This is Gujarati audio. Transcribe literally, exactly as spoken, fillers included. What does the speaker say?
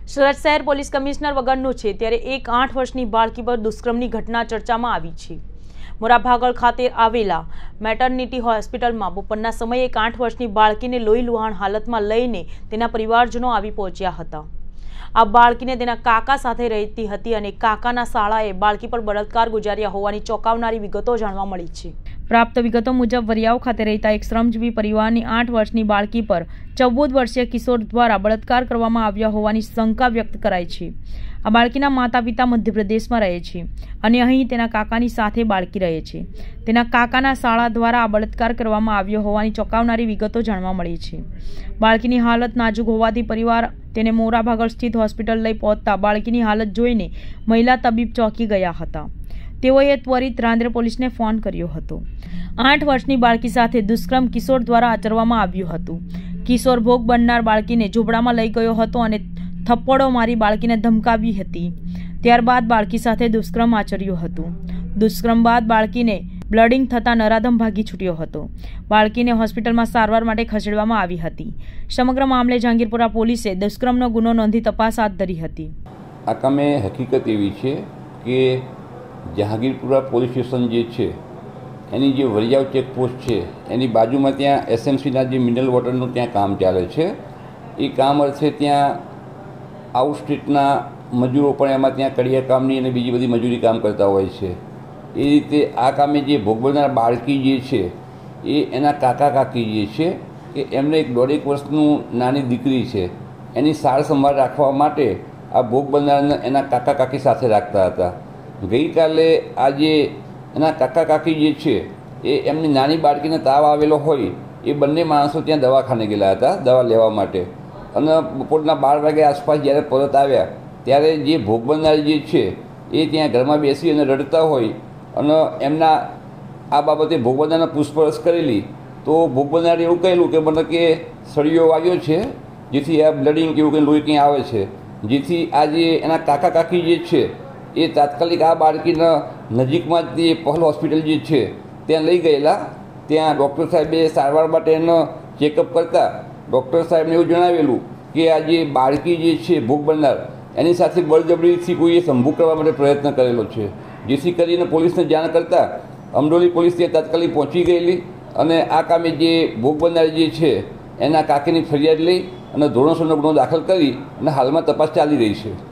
સુરત શહેર પોલીસ કમિશનર વગરનું છે ત્યારે એક આઠ વર્ષની બાળકી પર દુષ્કર્મની ઘટના ચર્ચામાં આવી છે। મોરાભાગળ ખાતે આવેલા મેટર્નિટી હોસ્પિટલમાં બપોરના સમયે એક આઠ વર્ષની બાળકીને લોહી લુહાણ હાલતમાં લઈને તેના પરિવારજનો આવી પહોંચ્યા હતા। આ બાળકીને તેના કાકા સાથે રહેતી હતી અને કાકાના શાળાએ બાળકી પર બળાત્કાર ગુજાર્યા હોવાની ચોંકાવનારી વિગતો જાણવા મળી છે। પ્રાપ્ત વિગતો મુજબ વરિયાવ ખાતે રહેતા એક શ્રમજીવી પરિવારની આઠ વર્ષની બાળકી પર ચૌદ વર્ષીય કિશોર દ્વારા બળાત્કાર કરવામાં આવ્યા હોવાની શંકા વ્યક્ત કરાઈ છે। આ બાળકીના માતા પિતા મધ્યપ્રદેશમાં રહે છે અને અહીં તેના કાકાની સાથે બાળકી રહે છે। તેના કાકાના શાળા દ્વારા આ બળાત્કાર કરવામાં આવ્યો હોવાની ચોંકાવનારી વિગતો જાણવા મળી છે। બાળકીની હાલત નાજુક હોવાથી પરિવાર તેને મોરાભાગળ સ્થિત હોસ્પિટલ લઈ પહોંચતા બાળકીની હાલત જોઈને મહિલા તબીબ ચોંકી ગયા હતા। તેઓએ ત્વરિત રાંદેર પોલીસને ફોન કર્યો હતો। આઠ વર્ષની બાળકી સાથે દુષ્કર્મ કિશોર દ્વારા આચરવામાં આવ્યું હતું। કિશોર ભોગ બનનાર બાળકીને ઝૂંપડામાં લઈ ગયો હતો અને થપ્પડો મારી બાળકીને ધમકાવી હતી। ત્યારબાદ બાળકી સાથે દુષ્કર્મ આચર્યું હતું। દુષ્કર્મ બાદ બાળકીને બ્લીડિંગ થતાં નરાધમ ભાગી છૂટ્યો હતો। બાળકીને હોસ્પિટલમાં સારવાર માટે ખસેડવામાં આવી હતી। સમગ્ર મામલે જહાંગીરપુરા પોલીસે દુષ્કર્મનો ગુનો નોંધી તપાસ હાથ ધરી હતી। આ કામે હકીકત એવી છે કે જહાંગીરપુરા પોલીસ સ્ટેશન જે છે એની જે વરિયાવ ચેકપોસ્ટ છે એની બાજુમાં ત્યાં એસએમસીના જે મિનરલ વોટરનું ત્યાં કામ ચાલે છે। એ કામ અર્થે ત્યાં આઉટ સ્ટેટના મજૂરો પણ એમાં ત્યાં કડિયા કામની અને બીજી બધી મજૂરી કામ કરતા હોય છે। એ રીતે આ કામે જે ભોગ બનનાર બાળકી જે છે એ એના કાકા કાકી જે છે કે એમને એક દોઢેક વર્ષનું નાની દીકરી છે એની સાર સંભાળ રાખવા માટે આ ભોગ બનનારને એના કાકા કાકી સાથે રાખતા હતા। ગઈકાલે આ જે એના કાકા કાકી જે છે એ એમની નાની બાળકીને તાવ આવેલો હોય એ બંને માણસો ત્યાં દવાખાને ગયેલા હતા દવા લેવા માટે અને બપોરના બાર વાગ્યા આસપાસ જ્યારે પરત આવ્યા ત્યારે જે ભોગ બનનાર જે છે એ ત્યાં ઘરમાં બેસી અને રડતા હોય અને એમના આ બાબતે ભોગ બનનારને પૂછપરછ કરેલી તો ભોગ બનનારે એવું કહેલું કે મને કે સળિયો વાગ્યો છે જેથી આ બ્લીડિંગ કે એવું કંઈ લોહી કંઈ આવે છે, જેથી આ જે એના કાકા કાકી જે છે એ તાત્કાલિક આ બાળકીના નજીકમાં જે પહલ હોસ્પિટલ જે છે ત્યાં લઈ ગયેલા। ત્યાં ડૉક્ટર સાહેબે સારવાર માટે એનો ચેકઅપ કરતા ડૉક્ટર સાહેબને એવું જણાવેલું કે આ જે બાળકી જે છે ભોગ બનનાર એની સાથે બળજબરીથી કોઈએ સંભોગ કરવા માટે પ્રયત્ન કરેલો છે, જેથી કરીને પોલીસને જાણ કરતાં અમરોલી પોલીસ ત્યાં તાત્કાલિક પહોંચી ગયેલી અને આ કામે જે ભોગ બનનાર જે છે એના કાકીની ફરિયાદ લઈ અને ધોરણસરનો ગુનો દાખલ કરી અને હાલમાં તપાસ ચાલી રહી છે।